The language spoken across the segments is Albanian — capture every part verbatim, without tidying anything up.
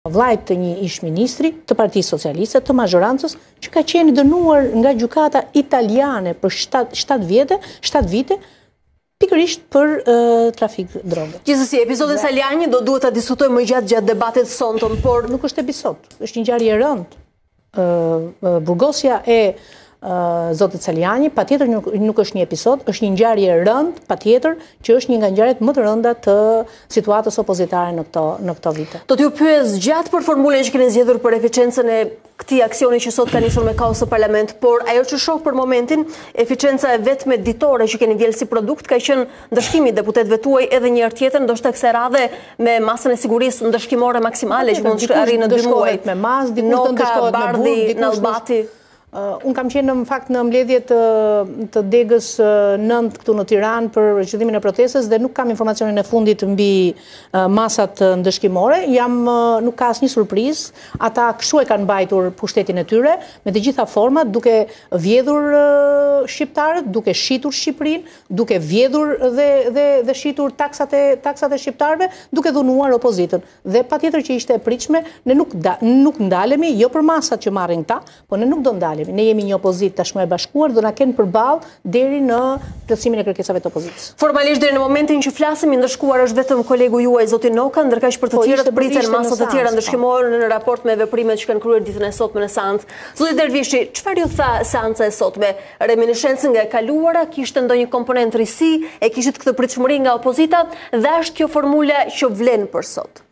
Vllajt të një ish ministri të Partisë Socialiste të mazhorancës që ka qenë dënuar nga gjykata italiane për shtatë vite, shtatë vite, pikërisht për uh, trafik droge. Gjithsesi, episodin Saljani do duhet ta diskutojmë më gjatë gjatë debatit sonton, por nuk është episod, është një ngjarje e rëndë. Uh, uh, burgosja e Uh, Zotit Saljani, patjetër nuk, nuk është një episod, është një ngjarje e rëndë, patjetër, që është një nga ngjarjet më të rënda të situatës opozitare në këto në këto vite. Do t'ju pyes gjatë për formulën që keni zgjedhur për eficiencën e këtij aksioni që sot ka nisur me kaos në parlament, por ajo që shoh për momentin, eficienca e vetme ditore që keni vjedhur si produkt ka qenë ndëshkimi i deputetëve tuaj edhe një herë tjetër, ndoshta kësaj radhe me masën e sigurisë ndëshkimore maksimale që mund të arrijë në dy muaj. Me mas, dikush të ndeshkohet me burg, dikush Nallbati. Uh, unë kam qenë në fakt në mbledhjet të, të degës uh, nënt këtu në Tiranë për qëllimin e protestës dhe nuk kam informacionin e fundit mbi uh, masat ndëshkimore. Jam, uh, nuk ka asnjë surprizë. Ata kështu e kanë mbajtur pushtetin e tyre me të gjitha format, duke vjedhur uh, shqiptarët, duke shitur Shqipërinë, duke vjedhur dhe dhe dhe shitur taksat e taksat e shqiptarëve, duke dhunuar opozitën. Dhe patjetër që ishte e pritshme, ne nuk da, nuk ndalemi jo për masat që marrin këta, po ne nuk do ndalemi. Ne jemi një opozit tashmë e bashkuar, do na kenë përballë deri në plotësimin e kërkesave të opozitës. Formalisht deri në momentin që flasim i ndëshkuar është vetëm kolegu juaj zoti Noka, ndërkaq për të po, tjerët priten masat të tjera po. ndëshkimore në raport me veprimet që kanë kryer ditën e sotme në seancë. Zoti Dervishi, çfarë ju tha seanca e sotme? Reminiscencë nga e kaluara, kishte ndonjë komponent risi, e kishit këtë pritshmëri nga opozita dhe është kjo formula që vlen për sot?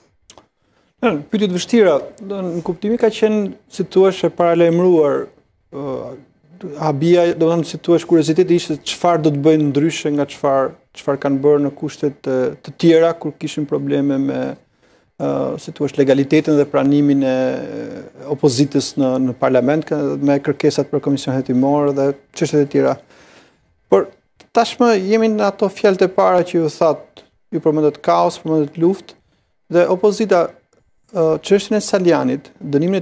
Pyetje të vështira, në kuptimin ka qenë si thua e paralajmëruar. Uh, habia, do të thonë si thua kurioziteti ishte çfarë do të bëjnë ndryshe nga çfarë çfarë kanë bërë në kushtet të, të tjera kur kishin probleme me uh, si thua legalitetin dhe pranimin e opozitës në në parlament me kërkesat për komision hetimor dhe çështjet e tjera. Por tashmë jemi në ato fjalët e para që ju thatë, ju përmendet kaos, përmendet luftë dhe opozita çështjen e Saljanit, dënimin e